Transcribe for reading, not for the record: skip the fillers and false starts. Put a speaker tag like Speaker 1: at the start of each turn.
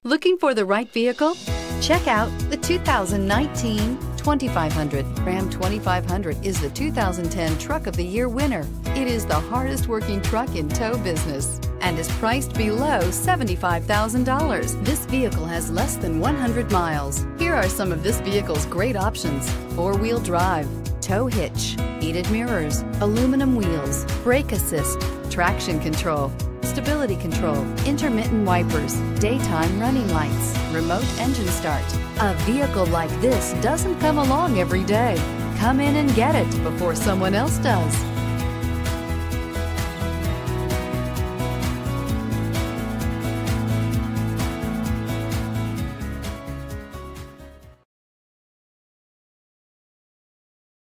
Speaker 1: Looking for the right vehicle? Check out the 2019 2500. Ram 2500 is the 2010 Truck of the Year winner. It is the hardest working truck in tow business and is priced below $75,000. This vehicle has less than 100 miles. Here are some of this vehicle's great options: four-wheel drive, tow hitch, heated mirrors, aluminum wheels, brake assist, traction control, stability control, intermittent wipers, daytime running lights, remote engine start. A vehicle like this doesn't come along every day. Come in and get it before someone else does.